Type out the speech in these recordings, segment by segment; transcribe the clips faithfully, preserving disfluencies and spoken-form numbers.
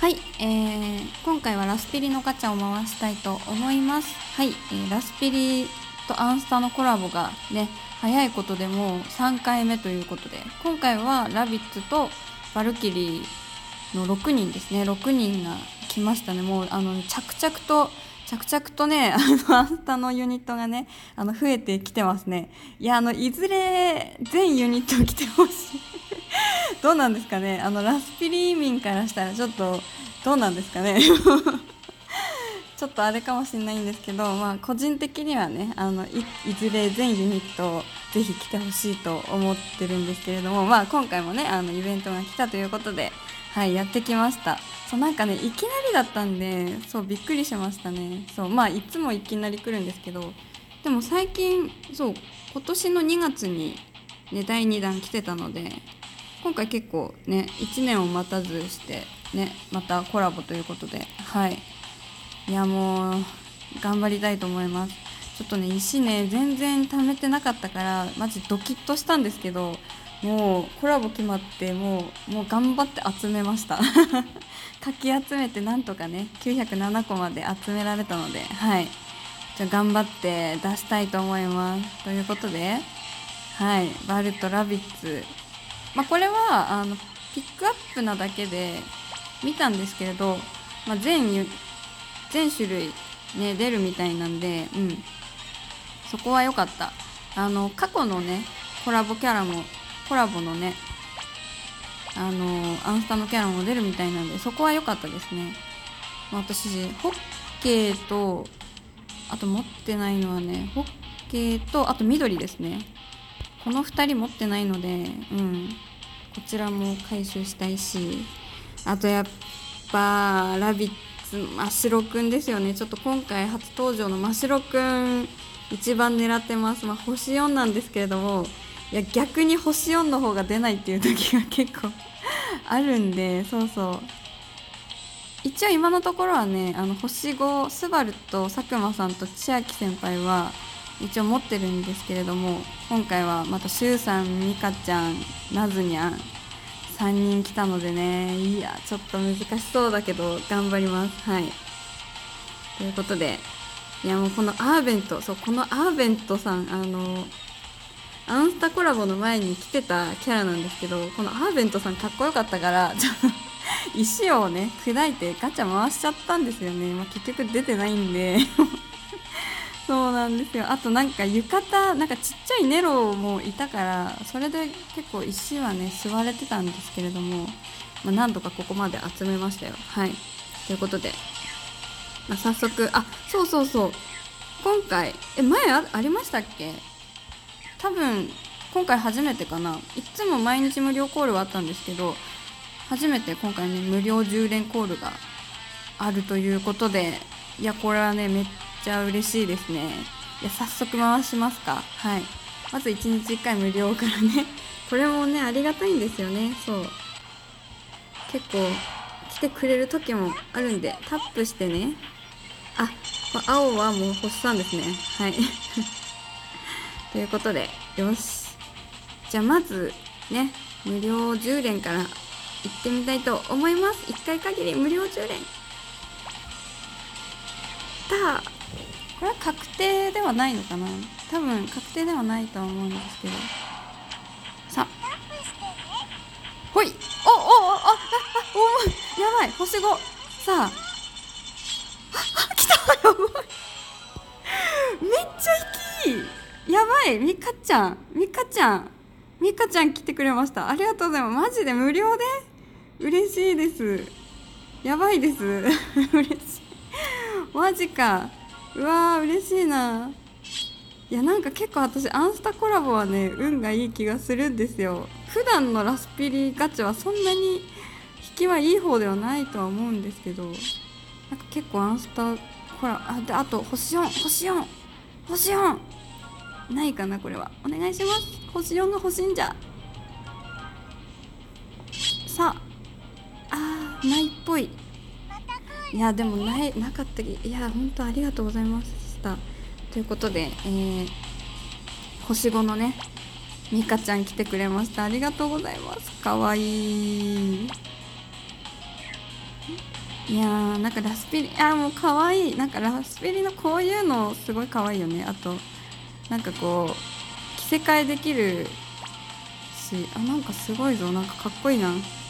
はい、えー、今回はラスピリのガチャを回したいと思います。はい、えー、ラスピリとアンスタのコラボがね、早いことでもうさんかいめということで、今回はラビッツとバルキリーのろくにんですね。ろくにんが来ましたね。もうあの着々と着々とね、あのアンスタのユニットがね、あの増えてきてますね。いや、あのいずれ全ユニット来てほしい。どうなんですかね。あのラスピリー民からしたらちょっとどうなんですかね。ちょっとあれかもしれないんですけど、まあ個人的にはね、あの い, いずれ全ユニットぜひ来てほしいと思ってるんですけれども、まあ今回もね、あのイベントが来たということで、はい、やってきました。そう、なんかね、いきなりだったんで、そうびっくりしましたね。そう、まあいつもいきなり来るんですけど、でも最近、そう今年のにがつにねだいにだん来てたので、今回結構ねいちねんを待たずしてね、またコラボということで、はい、いやもう頑張りたいと思います。ちょっとね石ね全然貯めてなかったからマジドキッとしたんですけど、もうコラボ決まってもうもう頑張って集めました。かき集めてなんとかねきゅうひゃくななこまで集められたので、はい、じゃあ頑張って出したいと思います。ということで、はい、バルとラビッツ、まあ、これはあのピックアップなだけで見たんですけれど、まあ、全全種類、ね、出るみたいなんで、うん、そこは良かった。あの過去のねコラボキャラもコラボのねあのアンスタのキャラも出るみたいなんで、そこは良かったですね。まあ、私ホッケーとあと持ってないのはねホッケーとあと緑ですね。このふたり持ってないので、うん、こちらも回収したいし、あとやっぱラビッツ真白くんですよね。ちょっと今回初登場の真白くん一番狙ってます。まあ、星よんなんですけれども、いや逆に星よんの方が出ないっていう時が結構あるんで、そうそう、一応今のところはね、あの星ごスバルと佐久間さんと千秋先輩は一応持ってるんですけれども、今回はまたしゅうさん、みかちゃん、なずにゃんさんにん来たのでね、いやちょっと難しそうだけど頑張ります。はい、ということで、いやもうこのアーベント、そうこのアーベントさん、あのアンスタコラボの前に来てたキャラなんですけど、このアーベントさんかっこよかったからちょっと石をね砕いてガチャ回しちゃったんですよね。まあ、結局出てないんでそうなんですよ。あとなんか浴衣、なんかちっちゃいネロもいたから、それで結構石はね吸われてたんですけれども、まあ、何度かここまで集めましたよ。はい、ということで、まあ、早速、あ、そうそうそう、今回え前 あ, ありましたっけ。多分今回初めてかな。いつも毎日無料コールはあったんですけど、初めて今回ね無料じゅう連コールがあるということで、いやこれはねめっちゃ嬉しいですね。いや早速回しますか。はい、まずいちにちいっかい無料からねこれもねありがたいんですよね。そう結構来てくれる時もあるんで、タップしてね、あ、青はもう星さんですね。はいということで、よし、じゃあまずね無料じゅう連から行ってみたいと思います。いっかい限り無料じゅう連。たこれは確定ではないのかな。多分確定ではないとは思うんですけど、さあほい、おおおおああおやばい、星ご、さああ来た、やばいめっちゃいい、やばい、ミカちゃんミカちゃんミカちゃん来てくれました。ありがとうございます。マジで無料で嬉しいです。やばいです嬉しい、マジか。うわー嬉しいな。いやなんか結構私アンスタコラボはね運がいい気がするんですよ。普段のラスピリガチャはそんなに引きはいい方ではないとは思うんですけど、なんか結構アンスタコラあであと星よん星よん星よんないかな。これはお願いします。星よんが欲しいんじゃ。さあ、あーないっぽい。いやでもないなかったき、いや本当ありがとうございました。ということで、えー、星ごのねミカちゃん来てくれました。ありがとうございます。かわいい。 いやーなんかラスピリあーもうかわいい。なんかラスピリのこういうのすごいかわいいよね。あとなんかこう着せ替えできるし、あなんかすごいぞ。なんかかっこいいな。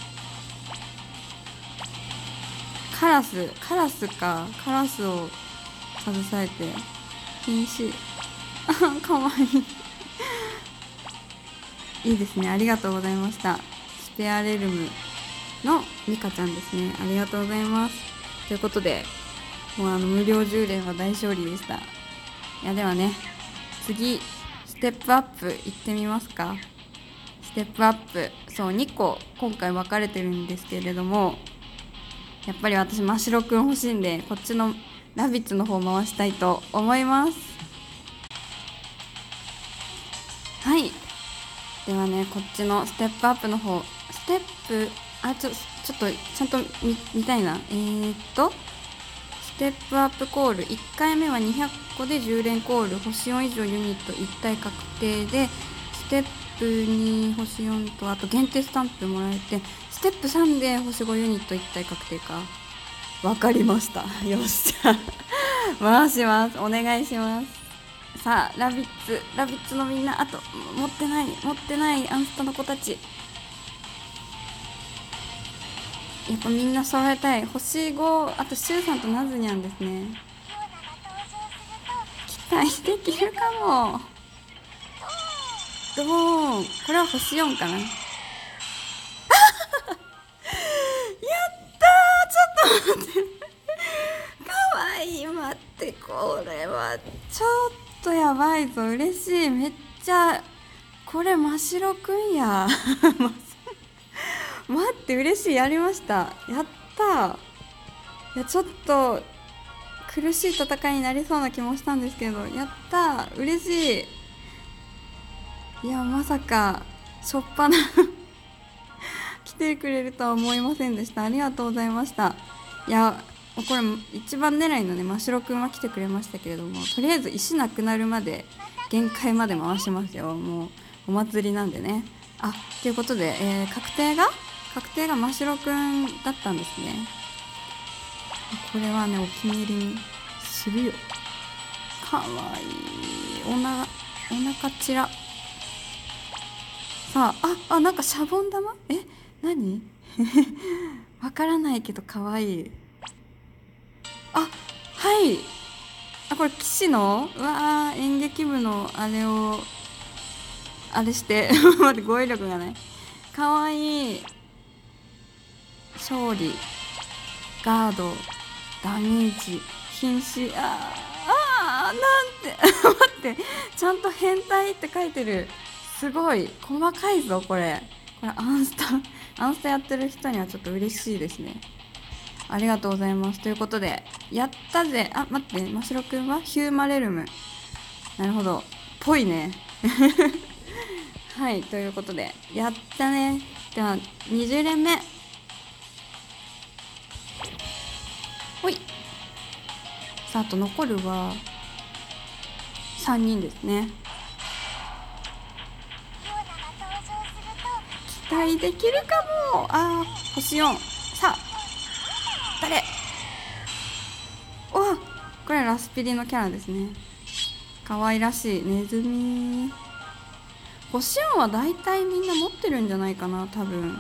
カラスカラスかカラスを携えて瀕死。あかわいいいいですね。ありがとうございました。スペアレルムのミカちゃんですね。ありがとうございます。ということでもうあの無料じゅう連は大勝利でした。いやではね、次ステップアップ行ってみますか。ステップアップ、そうにこ今回分かれてるんですけれども、やっぱり私真白くん欲しいんで、こっちのラビッツの方回したいと思います。はい、ではね、こっちのステップアップの方、ステップあちょちょっとちゃんと 見, 見たいな。えー、っとステップアップコールいっかいめはにひゃっこでじゅう連コール、星よん以上ユニットいち体確定で、ステップに星よんとあと限定スタンプもらえて、ステップさんで星ごユニットいち体確定か。わかりました。よっしゃ回します。お願いします。さあラビッツラビッツのみんな、あと持ってない持ってないアンスタの子たち、やっぱみんな揃えたい。星ご、あとシュウさんとナズニャンですね。期待できるかも。ドーン、これは星よんかな。やったー、ちょっと待ってかわいい。待って、これはちょっとやばいぞ。嬉しい。めっちゃこれ真白くんや待って嬉しい。やりました。やったー。いやちょっと苦しい戦いになりそうな気もしたんですけど、やったー、嬉しい。いやまさかしょっぱな来てくれるとは思いませんでした。ありがとうございました。いやこれ一番狙いのね真白くんは来てくれましたけれども、とりあえず石なくなるまで限界まで回しますよ。もうお祭りなんでね。あということで、えー、確定が確定が真白くんだったんですね。これはねお気に入りにするよ。かわいい。おなお腹ちら。さあああなんかシャボン玉、え何わからないけどかわいい。あはいあこれ騎士のうわー演劇部のあれをあれして待って語彙力がない。かわいい。勝利ガードダメージ瀕死。ああなんて待ってちゃんと変態って書いてる。すごい細かいぞこれ。これアンスタアンスタやってる人にはちょっと嬉しいですね。ありがとうございます。ということでやったぜ。あ待って真白くんはヒューマレルム。なるほどぽいねはいということでやったね。ではにじゅう連目ほい。さああと残るはさんにんですね。期待できるかも。あー星よん。さあ誰。おこれラスピリのキャラですね。可愛らしいネズミ。星よんはだいたいみんな持ってるんじゃないかな多分。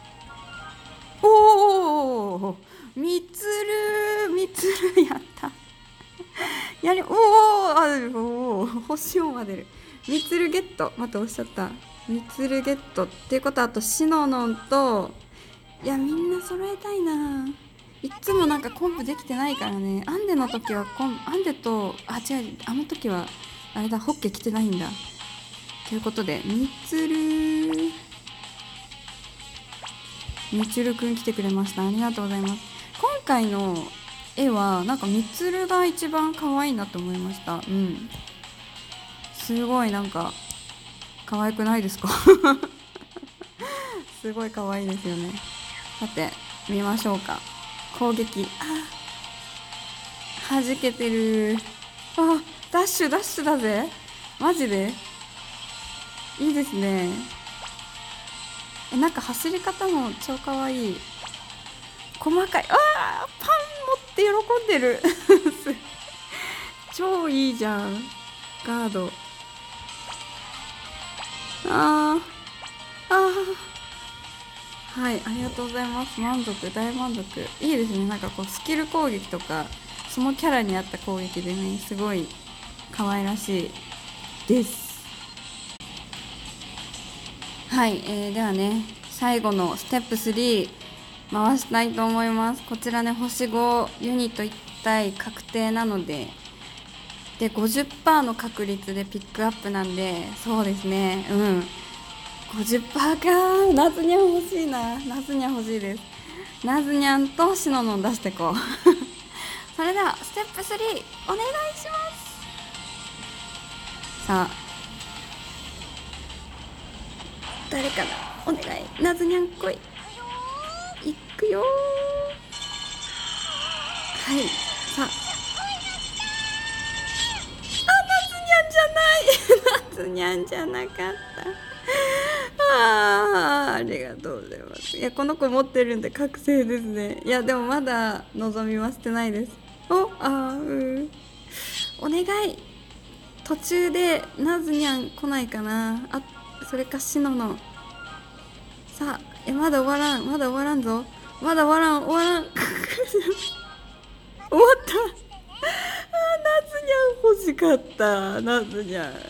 おおみつるみつるやったやりおーあおお星よんは出る。みつるゲット。またおっしゃった。みつるゲットっていうことはあとシノノンと、いやみんな揃えたいな。いっつもなんかコンプできてないからね。アンデの時はコンアンデとあ違うあの時はあれだホッケ来てないんだ。ということでみつるみつるくん来てくれました。ありがとうございます。今回の絵はなんかみつるが一番可愛いなと思いました。うんすごいなんか可愛くないですかすごい可愛いですよね。さて見ましょうか。攻撃あ弾けてる。あダッシュダッシュだぜマジでいいですね。えなんか走り方も超可愛い。 細かい。ああ、パン持って喜んでる超いいじゃん。ガード。あーあー、はい、ありがとうございます。満足、大満足。いいですね。なんかこうスキル攻撃とかそのキャラに合った攻撃でね、すごい可愛らしいです。はい、えー、ではね、最後のステップスリー回したいと思います。こちらね、星ごユニットいち体確定なので、で ごじゅっパーセント の確率でピックアップなんで、そうですね、うん、ごじゅっパーセント か。ナズニャン欲しいな。ナズニャン欲しいです。ナズニャンとシノノン出してこうそれではステップスリーお願いします。さあ、誰かな、お願い、ナズニャン来い。いくよー。はい、さあ、ナズニャンじゃなかった。あー、ありがとうございます。いや、この子持ってるんで覚醒ですね。いや、でもまだ望みは捨てないです。お、あー、うん、お願い。途中でナズニャン来ないかな。あ、それかシノノ。さあ、え、まだ終わらん、まだ終わらんぞ。まだ終わらん、終わらん終わったあー、ナズニャン欲しかった。ナズニャン。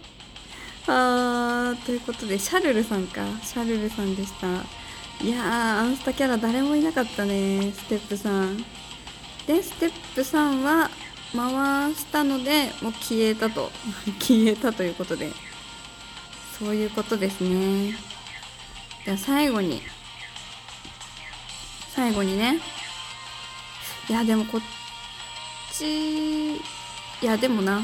あー、ということでシャルルさんか。シャルルさんでした。いやー、アンスタキャラ誰もいなかったね。ステップさんで、ステップさんは回したのでもう消えたと消えたということで、そういうことですね。では最後に最後にね、いやでもこっち、いやでもな、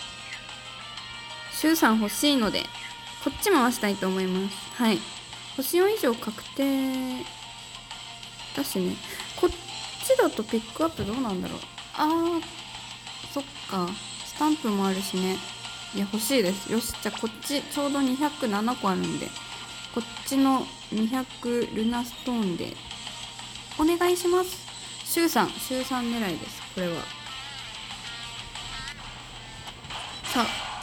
シュウさん欲しいのでこっち回したいと思います。はい、星よん以上確定だしね。こっちだとピックアップどうなんだろう。あー、そっか、スタンプもあるしね。いや欲しいです。よし、じゃあこっちちょうどにひゃくななこあるんで、こっちのにひゃくルナストーンでお願いします。シュウさん、シュウさん狙いです、これは。さあ、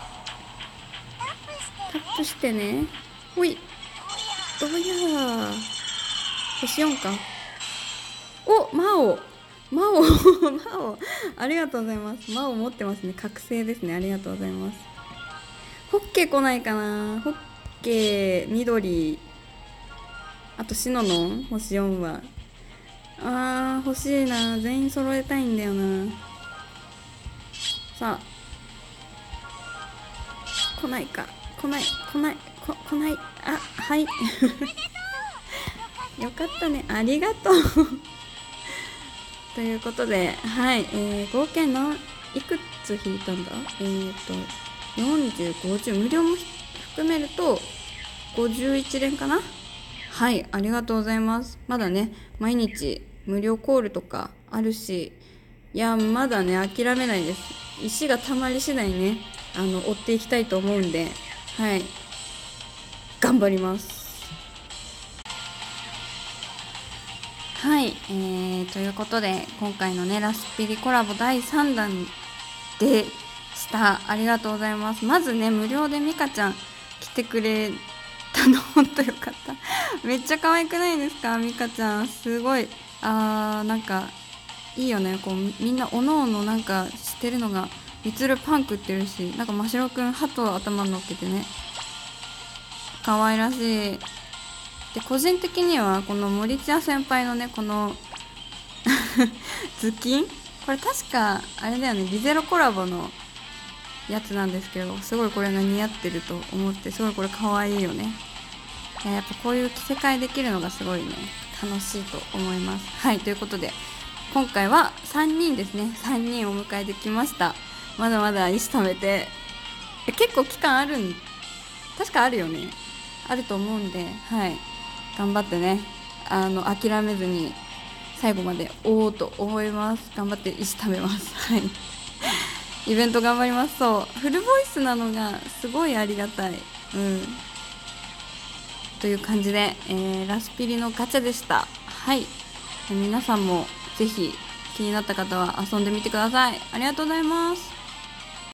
タップしてね。ほい、どうやー、星よんか。お、魔王魔王魔王、ありがとうございます。魔王持ってますね。覚醒ですね。ありがとうございます。ホッケー来ないかな。ホッケー、緑、あとシノノン、星よんは。あー、欲しいな。全員揃えたいんだよな。さあ、来ないか。来ない、来ない、こ来ない。あ、はいよかったね。ありがとうということで、はい、えー、合計何いくつ引いたんだ。えーとよんじゅう、ごじゅう、無料も含めるとごじゅういち連かな。はい、ありがとうございます。まだね、毎日無料コールとかあるし、いやまだね諦めないです。石がたまり次第ね、あの追っていきたいと思うんで、はい、頑張ります。はい、えー、ということで今回のねラスピリコラボだいさんだんでした。ありがとうございます。まずね、無料でミカちゃん来てくれたのほんとよかっためっちゃ可愛くないですか、ミカちゃん。すごい、あー、なんかいいよね。こうみんなおのおのなんかしてるのが、みつるパン食ってるし、なんかましろくん鳩を頭に乗っけてね、可愛らしい。で個人的にはこの森千代先輩のねこの頭巾、これ確かあれだよね、リゼロコラボのやつなんですけど、すごいこれが似合ってると思って、すごいこれ可愛いよね。やっぱこういう着せ替えできるのがすごいね楽しいと思います。はい、ということで今回はさんにんですね、さんにんお迎えできました。まだまだ石貯めて、結構期間あるん、確かあるよね、あると思うんで、はい、頑張ってね、あの諦めずに最後まで追おうと思います。頑張って石貯めます。はい、イベント頑張ります。そう、フルボイスなのがすごいありがたい。うんという感じで、えー、ラスピリのガチャでした。はい、 皆さんもぜひ気になった方は遊んでみてください。ありがとうございます。